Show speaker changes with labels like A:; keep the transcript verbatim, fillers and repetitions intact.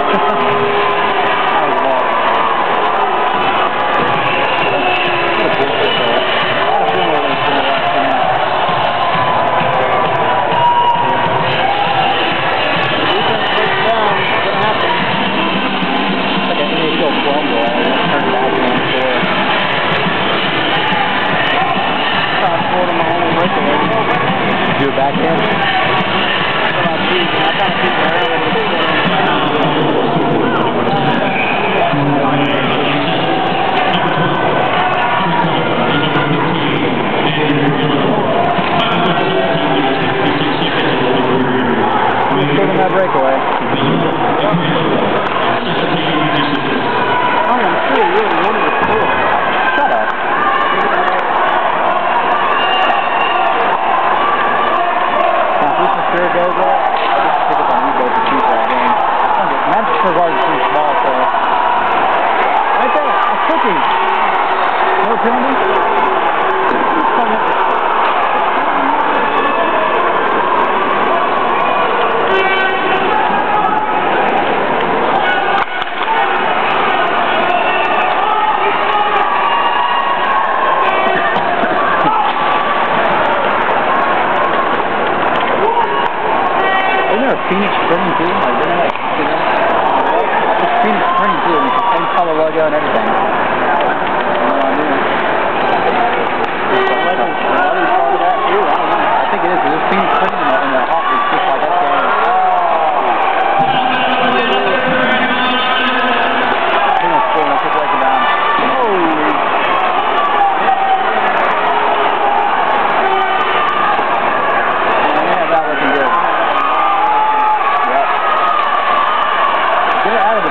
A: Do a backhand? Taking that breakaway. Oh, I'm sure you really wanted to score. Shut up. Sure goes up. I just pick up on you both to choose that game. Manchester Garden's too small, so. Right there, I'm cooking. No penalty? Phoenix Spring too, like they're like, you know, it's Phoenix Spring too, and it's the same color logo and everything. I think it is, it's Phoenix Spring in the, in the hot league, just like that game. I think it's cool, I took like it down. Holy. Yeah, that looking good. Get it out of